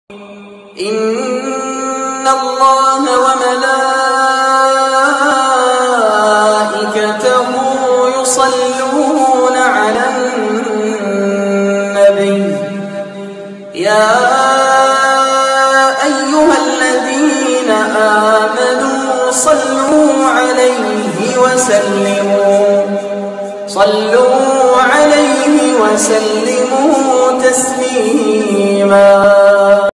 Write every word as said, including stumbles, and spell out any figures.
إن الله وملائكته يصلون على النبي يا أيها الذين آمنوا صلوا عليه وسلموا صلوا عليه وسلموا تسليما.